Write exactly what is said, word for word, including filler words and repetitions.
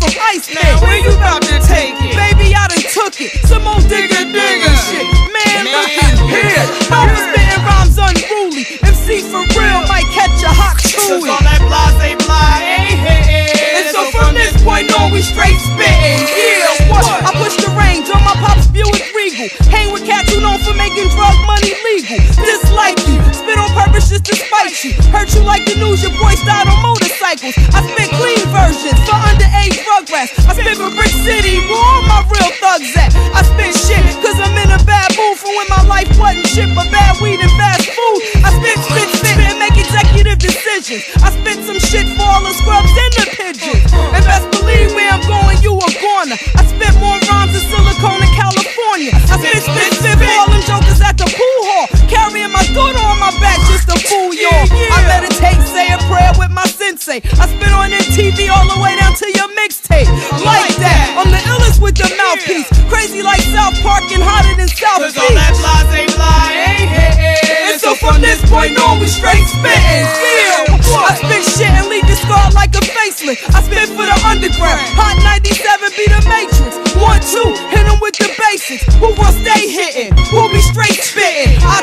from Ice Pit. Now where you about to take it? Baby, I done took it. Some old digger digger shit. Man, Man, look at here. I was spitting rhymes unruly. M C for real might catch a hot Cause chewy. all that blase blah ain't hitting. And so from this point on, we straight spitting. Yeah, what? I push the range on my pop's Buick Regal. Hang with cats who known for making drug money legal. Dislike you, spit on purpose just to spite you. Hurt you like the news, your boy started on motorcycles. I spit clean versions for underage rugrats. I spit for Brick City, where all my real thugs at. I spit shit, cause I'm in a bad mood for when my life wasn't shit but bad weed and fast food. I spit, spit, spit, and make executive decisions. I spit some shit for all the scrubs and the pigeons. And best believe where I'm going, you a goner. I spit more rhymes in Silicon in California. I spit, spit, spit for all them jokers at the pool hall. Carrying my daughter on my back just to fool y'all. I meditate, say a prayer with my sensei. I spit on M T V all the way down to your mixtape. Like that, I'm the illest with the mouthpiece. Crazy like South Park and hotter than South Cause Beach. all that blase blah ain't hitting. And so from this point on, we straight spittin'. Yeah, I spit shit and leave the scar like a facelift. I spit for the underground. Hot ninety-seven be the matrix. One, two, hit 'em with the basics. Who gon' stay hitting? We'll be straight spittin'. I